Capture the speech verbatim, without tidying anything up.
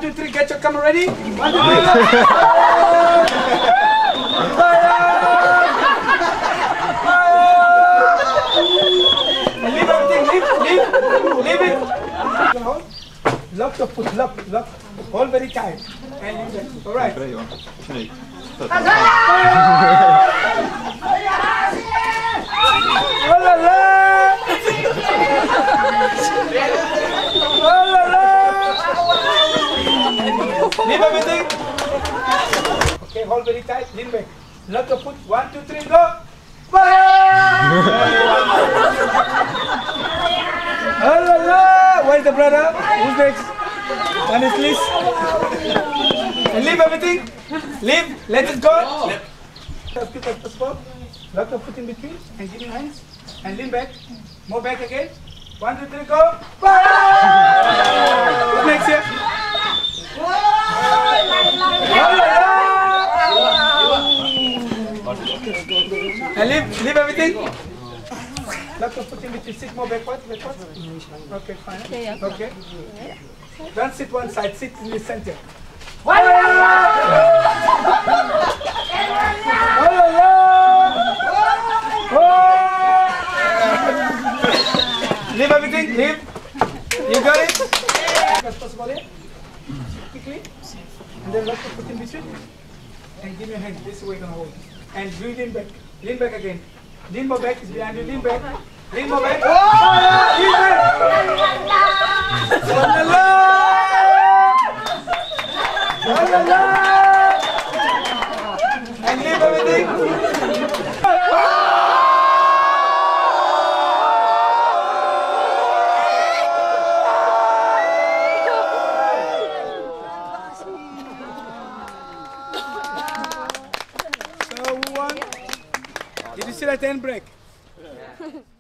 two, three, get your camera ready. One, two, three, go. And leave everything, leave, leave, leave it. Hold. Lock your foot, lock, lock. Hold very tight. And leave it. All right. Oh la la! Oh la la! Leave everything. Okay, hold very tight. Lean back. Lock your foot. One, two, three, go. Oh la la! Where's the brother? Who's next? One is Liz. And leave everything. Leave. Let it go. Lock your foot in between and give me hands. And lean back. More back again. One, two, three, go. Who's next here? And leave, leave everything. Lock your foot in between. Sit more backwards, backwards. Okay, fine. Okay. Don't sit one side, sit in the center. Leave everything, leave. You got it? As possible here. Quickly. And then lock your foot in between. And give me a hand. This is where you're going to hold. And do lean back. Lean back again. Lean more back is behind you. Lean back. Lean more back. Oh! Lean back. And leave everything. So who won? Did you see that hand break?